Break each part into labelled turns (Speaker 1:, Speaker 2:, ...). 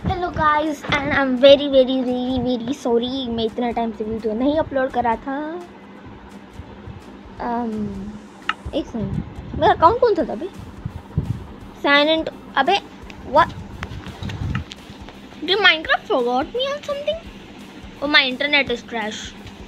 Speaker 1: Hello guys and I am very very really very sorry, मैं इतना time से video नहीं अपलोड करा था। एक सेकंड, मेरा अकाउंट कौन सा था अभी? Sign in. अबे what, did Minecraft forgot me on something? Oh my internet is crash.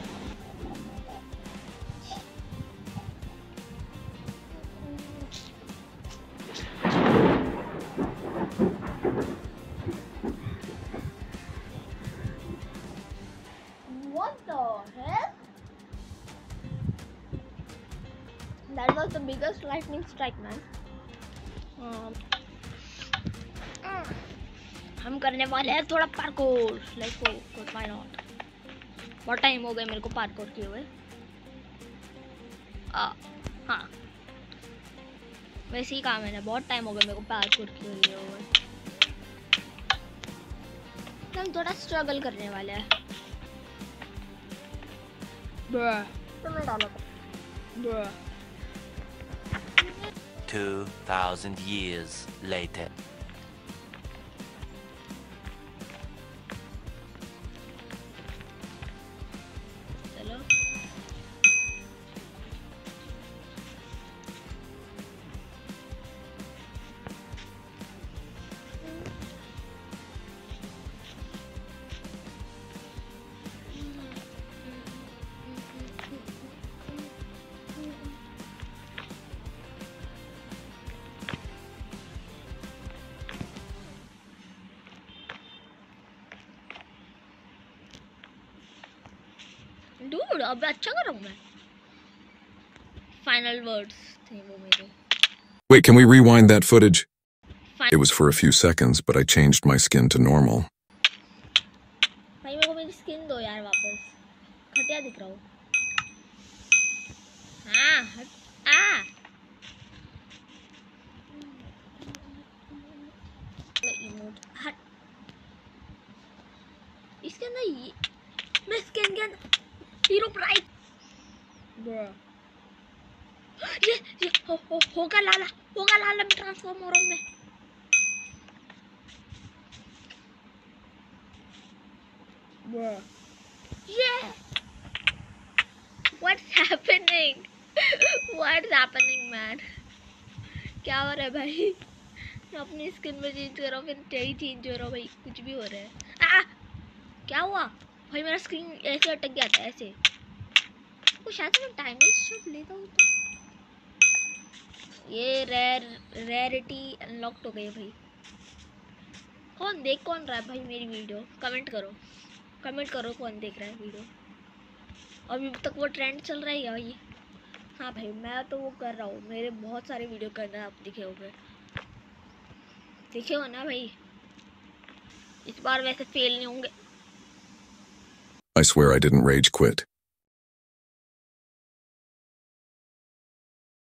Speaker 1: What the hell? That was the biggest lightning strike, man. हम करने वाले हैं थोड़ा parkour. Let's go, why not. बहुत टाइम हो गया मेरे को पार्कोर किए हुए। हाँ, वैसे ही काम है ना, बहुत टाइम हो गया मेरे को पार्कोर किए हुए। हम थोड़ा स्ट्रगल करने वाले हैं। तो मैं डालो
Speaker 2: 2000 years later.
Speaker 1: चलो डूड, अब अच्छा कर रहा हूँ मैं। फाइनल वर्ड्स थे वो मेरे।
Speaker 3: Wait, can we rewind that footage?
Speaker 1: Fine.
Speaker 3: It was for a few seconds, but I changed my skin to normal.
Speaker 1: भाई मेरे को मेरी स्किन दो यार वापस, घटिया दिख रहा हूँ। हाँ इमोट हट। इसके अंदर ये मैं स्किन के अंदर हीरो प्राइड ये होगा लाला में ट्रांसफॉर्म हो रहा हूँ मैं। Yeah, what's happening? What's happening, man? क्या हो रहा है भाई? मैं अपनी स्किन में चेंज कर रहा हूँ, फिर यही चेंज हो रहा हूँ भाई, कुछ भी हो रहा है। क्या हुआ भाई? मेरा स्क्रीन ऐसे अटक गया था ऐसे। वो शायद मैं डैमेज शॉट लेता हूँ तो ये रेयरिटी अनलॉक्ड हो गई भाई। कौन रहा है भाई मेरी वीडियो? कमेंट करो कौन देख रहा है वीडियो। अभी तक वो ट्रेंड चल रहा है या ये? हाँ भाई, मैं तो वो कर रहा हूँ, मेरे बहुत सारे वीडियो करना आप दिखे हो ना भाई। इस बार वैसे फेल नहीं होंगे।
Speaker 3: I swear I didn't rage quit.